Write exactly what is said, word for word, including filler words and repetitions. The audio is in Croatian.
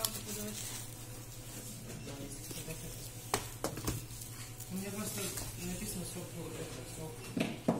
могу подавать. У меня просто написано срок, это, срок